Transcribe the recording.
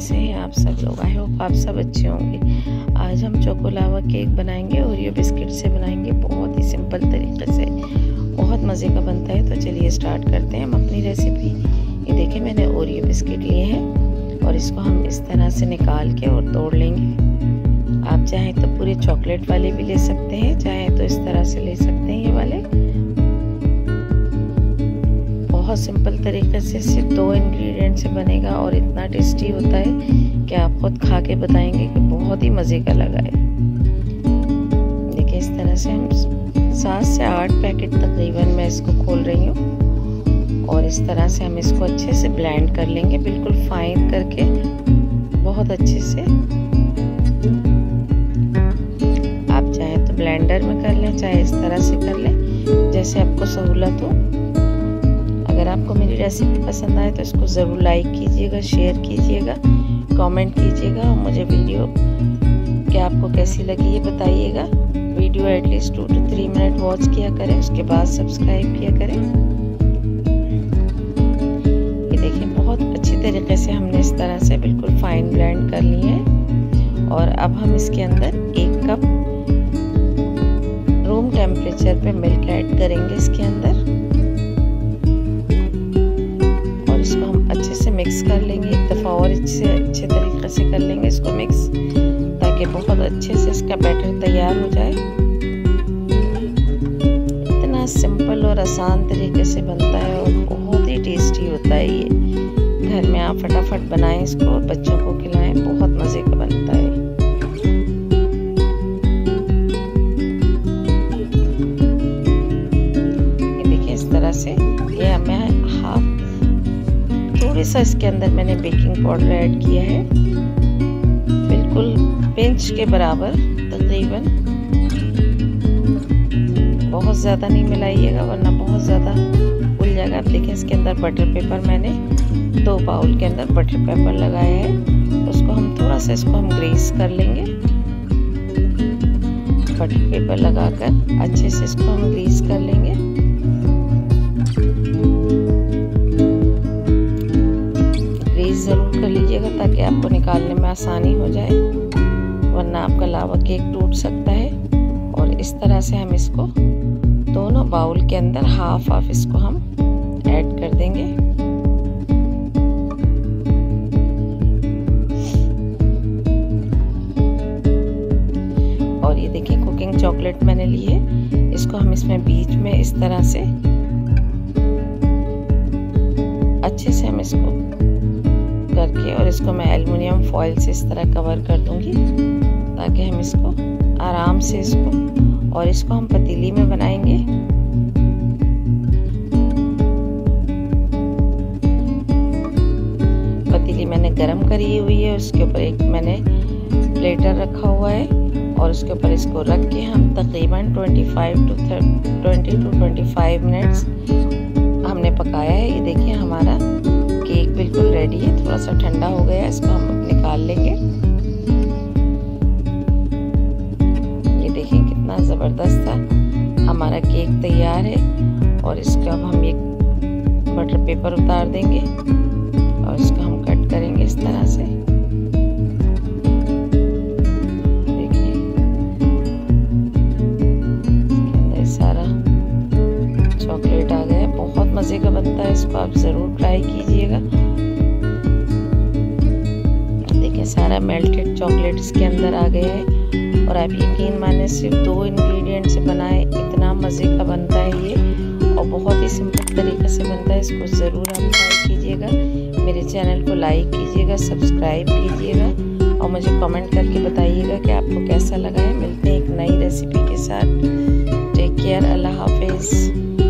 कैसे हैं आप सब लोग। आई होप आप सब अच्छे होंगे। आज हम चोको लावा केक बनाएंगे, ओरियो बिस्किट से बनाएंगे, बहुत ही सिंपल तरीके से, बहुत मज़े का बनता है। तो चलिए स्टार्ट करते हैं हम अपनी रेसिपी। ये देखिए मैंने ओरियो बिस्किट लिए हैं और इसको हम इस तरह से निकाल के और तोड़ लेंगे। आप चाहें तो पूरे चॉकलेट वाले भी ले सकते हैं, चाहें तो इस तरह से ले सकते हैं ये वाले। बहुत सिंपल तरीके से सिर्फ 2 इंग्रेडिएंट से बनेगा और इतना टेस्टी होता है कि आप खुद खा के बताएंगे कि बहुत ही मज़े का लगा है। देखिए इस तरह से हम 7 से 8 पैकेट तकरीबन मैं इसको खोल रही हूँ और इस तरह से हम इसको अच्छे से ब्लेंड कर लेंगे, बिल्कुल फाइन करके, बहुत अच्छे से। आप चाहे तो ब्लेंडर में कर लें, चाहे इस तरह से कर लें, जैसे आपको सहूलत हो। अगर आपको मेरी रेसिपी पसंद आए तो इसको ज़रूर लाइक कीजिएगा, शेयर कीजिएगा, कमेंट कीजिएगा और मुझे वीडियो कि आपको कैसी लगी ये बताइएगा। Video at least 2 to 3 minute watch किया करें, उसके बाद सब्सक्राइब किया करें। ये देखिए बहुत अच्छी तरीके से हमने इस तरह से बिल्कुल फाइन ब्लेंड कर लिए हैं। और अब हम इसके अंदर 1 कप रूम टेम्परेचर पे मिल्क ऐड करेंगे इसके अंदर। इसको हम अच्छे से मिक्स कर लेंगे, एक दफ़ा और अच्छे तरीके से कर लेंगे इसको मिक्स, ताकि बहुत अच्छे से इसका बैटर तैयार हो जाए। इतना सिंपल और आसान तरीके से बनता है और बहुत ही टेस्टी होता है ये। घर में आप फटाफट बनाएं इसको और बच्चों को खिलाएं, बहुत मज़े का बनता है। ये देखिए इस तरह से ये मैं थोड़ी सा इसके अंदर मैंने बेकिंग पाउडर ऐड किया है, बिल्कुल पिंच के बराबर तकरीबन। बहुत ज़्यादा नहीं मिलाइएगा वरना बहुत ज़्यादा फूल जाएगा। आप देखिए इसके अंदर बटर पेपर मैंने 2 बाउल के अंदर बटर पेपर लगाया है। तो उसको हम थोड़ा सा इसको हम ग्रीस कर लेंगे, बटर पेपर लगाकर अच्छे से इसको हम ग्रीस कर लेंगे। ज़रूर कर लीजिएगा ताकि आपको निकालने में आसानी हो जाए, वरना आपका लावा केक टूट सकता है। और इस तरह से हम इसको दोनों बाउल के अंदर हाफ इसको हम ऐड कर देंगे। और ये देखिए कुकिंग चॉकलेट मैंने ली है, इसको हम इसमें बीच में इस तरह से अच्छे से हम इसको करके और इसको मैं एल्युमिनियम फॉइल से इस तरह कवर कर दूंगी, ताकि हम इसको आराम से इसको हम पतीली में बनाएंगे। पतीली मैंने गरम करी हुई है, उसके ऊपर एक मैंने प्लेटर रखा हुआ है और उसके ऊपर इसको रख के हम तकरीबन 20 to 25 मिनट्स हमने पकाया है। ये देखिए हमारा केक बिल्कुल रेडी है, थोड़ा सा ठंडा हो गया है, इसको हम निकाल लेंगे। ये देखिए कितना ज़बरदस्त था हमारा केक तैयार है। और इसको अब हम एक बटर पेपर उतार देंगे और इसको हम कट करेंगे इस तरह से। देखिए इसके अंदर सारा चॉकलेट आ गया, बहुत मज़े का बनता है, इसको आप ज़रूर ट्राई कीजिएगा। देखिए सारा मेल्टेड चॉकलेट इसके अंदर आ गया है और आप यकीन माने सिर्फ 2 इंग्रेडिएंट से बनाए, इतना मज़े का बनता है ये और बहुत ही सिंपल तरीके से बनता है। इसको ज़रूर आप ट्राई कीजिएगा। मेरे चैनल को लाइक कीजिएगा, सब्सक्राइब कीजिएगा और मुझे कमेंट करके बताइएगा कि आपको कैसा लगा है। मिलते हैं एक नई रेसिपी के साथ। टेक केयर, अल्लाह हाफिज़।